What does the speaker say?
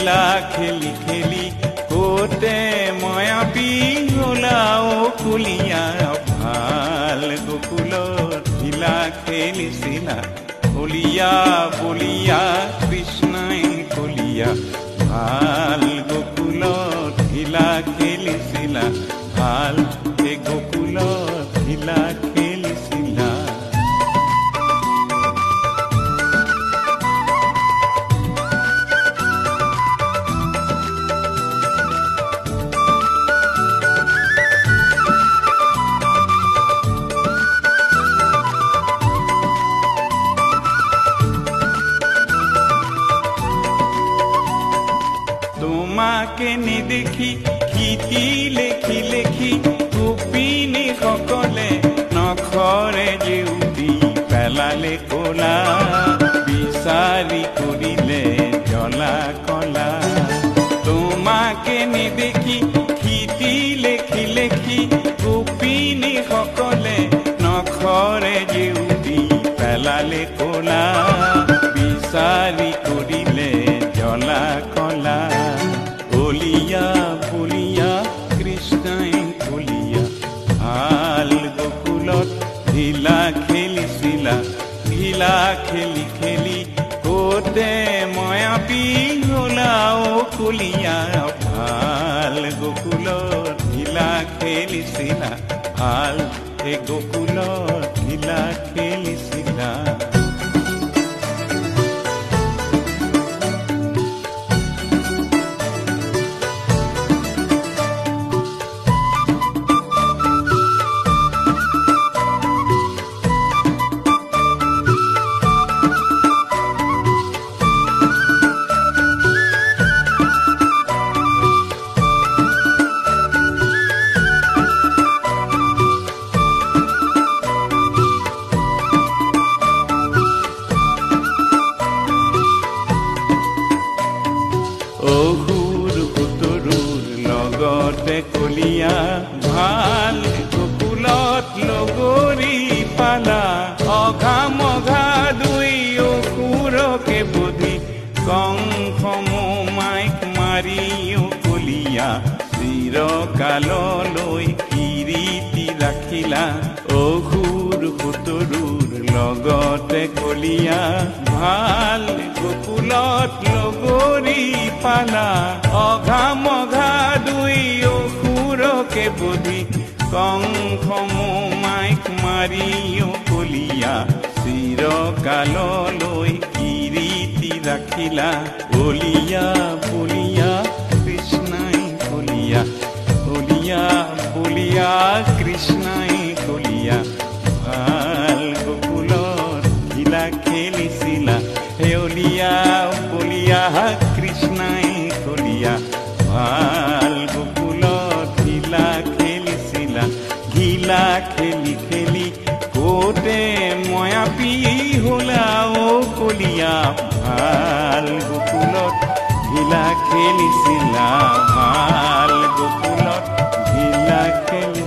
ঢিলা খেলি খেলি কোতে ময়াপী হলাও কুলিয়া ভাল গোকুলত ঢিলা খেলিছিলা বলিয়া বলিয়া কৃষ্ণই কলিয়া ভাল গোকুলত ঢিলা খেলিছিলা ভাল এই গোকুলত ঢিলা খেলিছিলা। তোমাকে নেদেখি খিতি লেখি লেখি গোপিনী সকলে নখৰে জেউতি পেলালে কলা বিচাৰি কৰিলে জ্বলা কলা। তোমাকে নেদেখি খিতি লেখি লেখি গোপিনী সকলে নখৰে জেউতি পেলালে কলা বিচাৰি কৰিলে জ্বলা কলা। বলিয়া বলিয়া কৃষ্ণই কলিয়া ভাল গোকুলত ঢিলা খেলিছিলা ঢিলা খেলি খেলি কোতে ময়াপী হলাও কলিয়া ভাল গোকুলত ঢিলা খেলিছিলা ভাল এই গোকুলত ঢিলা খেলিছিলা। অসুৰ পুতৰুৰ লগতে কলিয়া ভাল গোকুলত লগৰী পালা অঘা মঘা দুই অসুৰকে বুধি কংস মোমাইক মাৰিও কলিয়া চিৰকাললৈ কিৰীতি ৰাখিলা। অসুৰ পুতৰুৰ লগতে কলিয়া ভাল গোকুলত লগৰী পালা অঘা মঘা দুই অসুৰকে বুধি কংস মোমাইক মাৰিও কলিয়া চিৰকাললৈ কিৰীতি ৰাখিলা। বলিয়া বলিয়া কৃষ্ণই কলিয়া বলিয়া বলিয়া কৃষ্ণই কলিয়া ভাল গোকুলত ঢিলা খেলিছিলা হেউলিয়া বলিয়া কৃষ্ণই কলিয়া ভাল গোকুলত ঢিলা খেলিছিলা ঢিলা খেলি খেলি কোতে ময়াপী হলাও কলিয়া ভাল গোকুলত ঢিলা খেলিছিলা ভাল গোকুলত ঢিলা খেলি